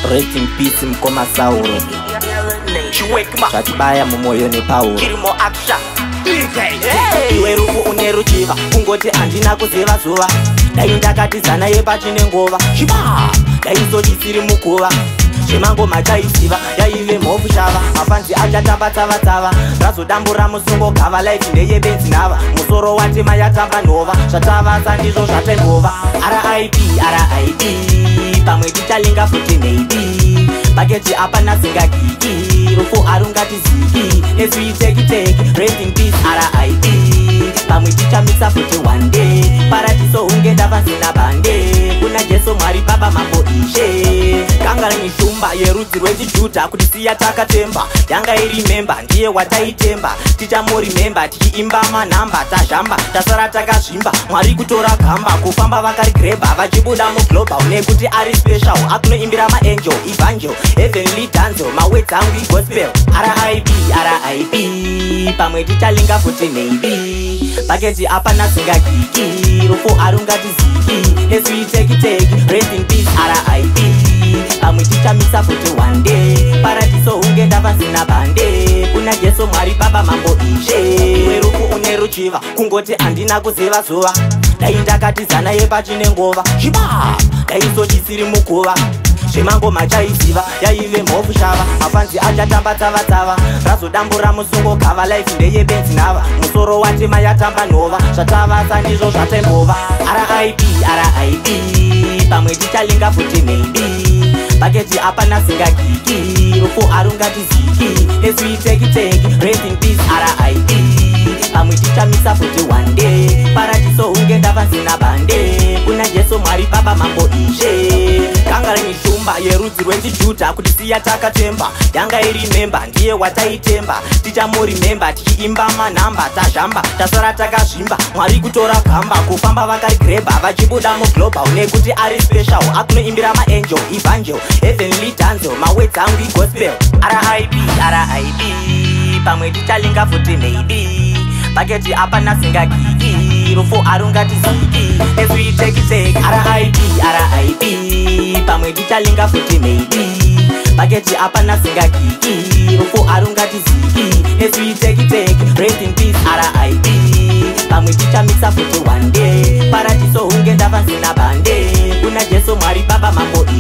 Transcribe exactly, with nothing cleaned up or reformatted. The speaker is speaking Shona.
Rest in peace Mkoma Sauro. Chatibaya mumoyo ni Paulo. Iwe rufu uneruchiva kungoti andina kuziva zuva. Dai ndakatizana yepachine ngova. Shiba dai nzochisiri mukuva. Chimango machaisiva yaive mhofu shava. Mafanzi achatamba tava tava. Razodambura musungo gava life ndeye benzi nava. Musoro watema yatamba nova. Zvatava sandizvo zvatengova. R I P R I P pamwe tichalinga futi maybe. Paketi apana singakiki. Rufu arungati ziki. As we take it take. Rest in peace R I P pamwe tichamisa futi one day. Paradiso ungenda vasina bande. Kuna Jesu Mwari Baba mambo ishe. Kanga nishumba yerudzi rwechijuta kuti siya takatemba. Yanga irimemba ndiye wataitemba. Tichamurimemba tichiimba manhamba. Tazhamba tasara takazvimba. Mwari kutora gamba kufamba vakarigreba. Vachibuda muglobal nekuti ari special. Akunoimbira maangel evangel heavenly danzo. Mawedzi angu igospel R I P R I P pamwe tichalinga futi maybe. Paketi apana singakiki. Rufu arungati ziki. As we take it take. Rest in peace R I P pamwe tichamisa futi one day. Paradiso ungenda vasina bande. Kuna Jesu Mwari Baba mambo ishe. Iwe rufu uneruchiva kungoti andina kuziva zuva. Dai ndakatizana yepachine ngova. Shiba dai nzochisiri mukuva. Chimango machaisiva yaive mhofu shava. Mafanzi achatamba tava tava. Razodambura musungo gava life ndeye benzi nava. Musoro watema yatamba nova. Zvatava sandizvo zvatengova. R I P R I P pamwe tichalinga futi maybe. Paketi apana singakiki. Rufu arungati ziki. As we take it take. Rest in peace R I P pamwe tichamisa futi one day. Paradiso ungenda vasina bande. Kuna Jesu Mwari Baba mambo ishe. Kanga nishumba yerudzi rwechijuta kuti siya takatemba. Yanga irimemba ndiye wataitemba. Tichamurimemba tichiimba manhamba. Tazhamba tasara takazvimba. Mwari kutora gamba kufamba vakarigreba. Vachibuda muglobal nekuti ari special. Akunoimbira maangel evangel heavenly danzo. Mawedzi angu igospel R I P R I P pamwe tichalinga futi maybe. Paketi apana singakiki. Rufu arungati ziki. As we take it take. R I P R I P pamwe tichalinga futi maybe. Paketi apana singakiki. Rufu arungati ziki. As we take it take. Rest in peace R I P pamwe tichamisa futi one day. Paradiso ungenda vasina bande. Kuna Jesu Mwari Baba mambo